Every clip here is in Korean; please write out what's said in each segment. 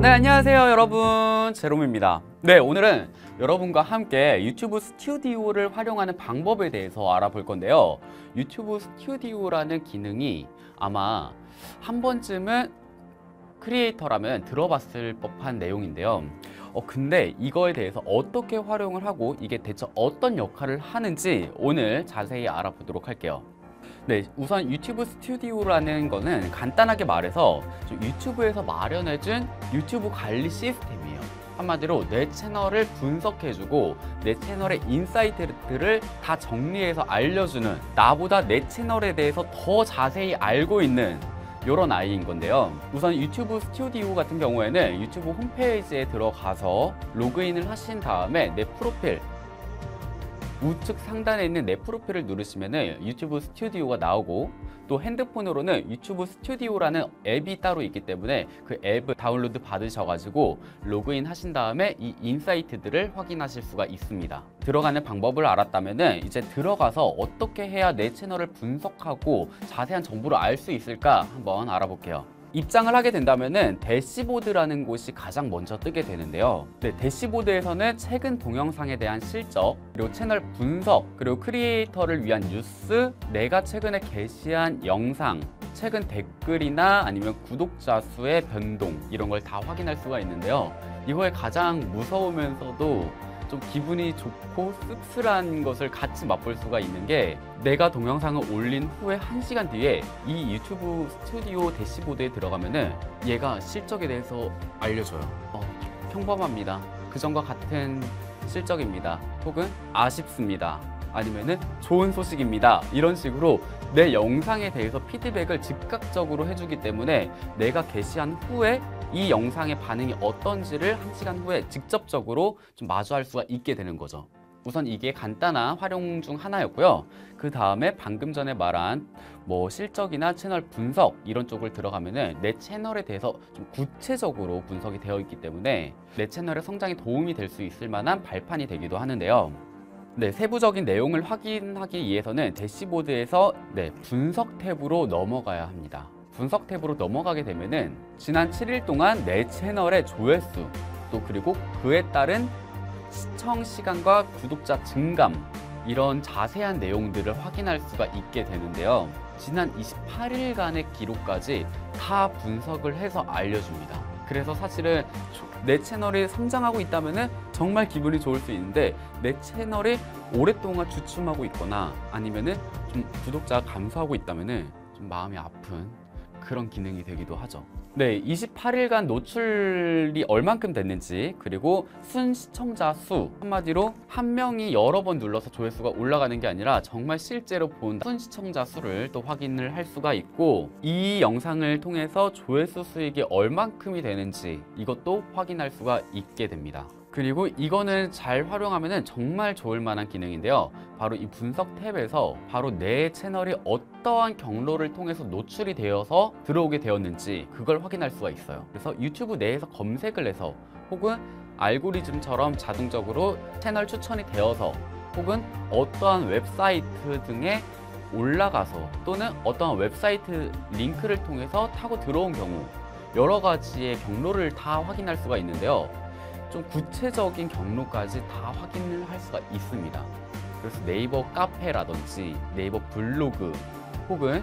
네, 안녕하세요 여러분, 제롬입니다. 네, 오늘은 여러분과 함께 유튜브 스튜디오를 활용하는 방법에 대해서 알아볼 건데요. 유튜브 스튜디오라는 기능이 아마 한 번쯤은 크리에이터라면 들어봤을 법한 내용인데요. 근데 이거에 대해서 어떻게 활용을 하고 이게 대체 어떤 역할을 하는지 오늘 자세히 알아보도록 할게요. 네, 우선 유튜브 스튜디오라는 거는 간단하게 말해서 유튜브에서 마련해준 유튜브 관리 시스템이에요. 한마디로 내 채널을 분석해주고 내 채널의 인사이트들을 다 정리해서 알려주는, 나보다 내 채널에 대해서 더 자세히 알고 있는 이런 아이인 건데요. 우선 유튜브 스튜디오 같은 경우에는 유튜브 홈페이지에 들어가서 로그인을 하신 다음에 내 프로필, 우측 상단에 있는 내 프로필을 누르시면은 유튜브 스튜디오가 나오고, 또 핸드폰으로는 유튜브 스튜디오라는 앱이 따로 있기 때문에 그 앱을 다운로드 받으셔가지고 로그인 하신 다음에 이 인사이트들을 확인하실 수가 있습니다. 들어가는 방법을 알았다면은 이제 들어가서 어떻게 해야 내 채널을 분석하고 자세한 정보를 알 수 있을까 한번 알아볼게요. 입장을 하게 된다면은 대시보드라는 곳이 가장 먼저 뜨게 되는데요. 네, 대시보드에서는 최근 동영상에 대한 실적, 그리고 채널 분석, 그리고 크리에이터를 위한 뉴스, 내가 최근에 게시한 영상, 최근 댓글이나 아니면 구독자 수의 변동, 이런 걸 다 확인할 수가 있는데요. 이거에 가장 무서우면서도 좀 기분이 좋고 씁쓸한 것을 같이 맛볼 수가 있는 게, 내가 동영상을 올린 후에 1시간 뒤에 이 유튜브 스튜디오 대시보드에 들어가면은 얘가 실적에 대해서 알려줘요. 평범합니다. 그전과 같은 실적입니다. 혹은 아쉽습니다. 아니면은 좋은 소식입니다. 이런 식으로 내 영상에 대해서 피드백을 즉각적으로 해주기 때문에 내가 게시한 후에 이 영상의 반응이 어떤지를 1시간 후에 직접적으로 좀 마주할 수가 있게 되는 거죠. 우선 이게 간단한 활용 중 하나였고요. 그 다음에 방금 전에 말한 실적이나 채널 분석 이런 쪽을 들어가면은 내 채널에 대해서 좀 구체적으로 분석이 되어 있기 때문에 내 채널의 성장에 도움이 될 수 있을 만한 발판이 되기도 하는데요. 네, 세부적인 내용을 확인하기 위해서는 대시보드에서 분석 탭으로 넘어가야 합니다. 분석 탭으로 넘어가게 되면은 지난 7일 동안 내 채널의 조회수, 또 그리고 그에 따른 시청 시간과 구독자 증감, 이런 자세한 내용들을 확인할 수가 있게 되는데요. 지난 28일간의 기록까지 다 분석을 해서 알려줍니다. 그래서 사실은 내 채널이 성장하고 있다면 정말 기분이 좋을 수 있는데, 내 채널이 오랫동안 주춤하고 있거나 아니면은 좀 구독자가 감소하고 있다면 좀 마음이 아픈 그런 기능이 되기도 하죠. 네, 28일간 노출이 얼만큼 됐는지, 그리고 순 시청자 수, 한마디로 한 명이 여러 번 눌러서 조회수가 올라가는 게 아니라 정말 실제로 본 순 시청자 수를 또 확인을 할 수가 있고, 이 영상을 통해서 조회수 수익이 얼만큼이 되는지 이것도 확인할 수가 있게 됩니다. 그리고 이거는 잘 활용하면 정말 좋을 만한 기능인데요. 바로 이 분석 탭에서 바로 내 채널이 어떠한 경로를 통해서 노출이 되어서 들어오게 되었는지 그걸 확인할 수가 있어요. 그래서 유튜브 내에서 검색을 해서, 혹은 알고리즘처럼 자동적으로 채널 추천이 되어서, 혹은 어떠한 웹사이트 등에 올라가서, 또는 어떠한 웹사이트 링크를 통해서 타고 들어온 경우, 여러 가지의 경로를 다 확인할 수가 있는데요. 좀 구체적인 경로까지 다 확인을 할 수가 있습니다. 그래서 네이버 카페라든지 네이버 블로그, 혹은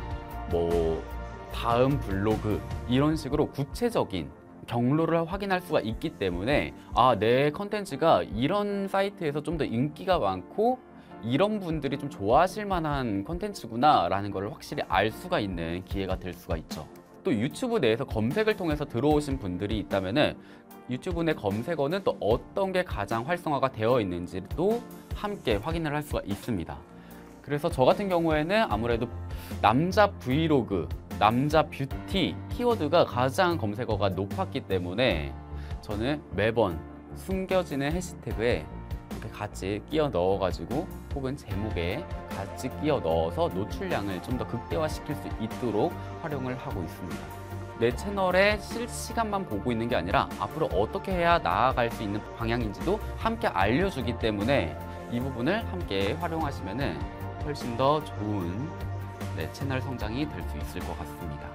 다음 블로그, 이런 식으로 구체적인 경로를 확인할 수가 있기 때문에 내 컨텐츠가 이런 사이트에서 좀 더 인기가 많고 이런 분들이 좀 좋아하실 만한 컨텐츠구나 라는 걸 확실히 알 수가 있는 기회가 될 수가 있죠. 또 유튜브 내에서 검색을 통해서 들어오신 분들이 있다면은 유튜브 내 검색어는 또 어떤 게 가장 활성화가 되어 있는지도 함께 확인을 할 수가 있습니다. 그래서 저 같은 경우에는 아무래도 남자 브이로그, 남자 뷰티 키워드가 가장 검색어가 높았기 때문에 저는 매번 숨겨지는 해시태그에 이렇게 같이 끼워 넣어가지고, 혹은 제목에 같이 끼워 넣어서 노출량을 좀 더 극대화시킬 수 있도록 활용을 하고 있습니다. 내 채널의 실시간만 보고 있는 게 아니라 앞으로 어떻게 해야 나아갈 수 있는 방향인지도 함께 알려주기 때문에 이 부분을 함께 활용하시면 훨씬 더 좋은 채널 성장이 될 수 있을 것 같습니다.